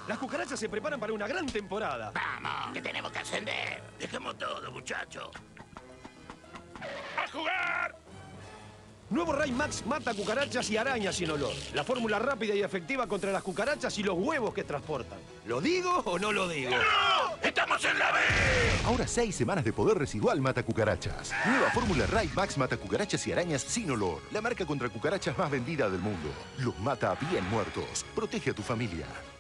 Las cucarachas se preparan para una gran temporada. ¡Vamos! ¡Que tenemos que ascender! Dejemos todo, muchachos. ¡A jugar! Nuevo Ray Max mata cucarachas y arañas sin olor. La fórmula rápida y efectiva contra las cucarachas y los huevos que transportan. ¿Lo digo o no lo digo? ¡No! ¡Estamos en la B! Ahora 6 semanas de poder residual mata cucarachas. Nueva fórmula Ray Max mata cucarachas y arañas sin olor. La marca contra cucarachas más vendida del mundo. Los mata bien muertos. Protege a tu familia.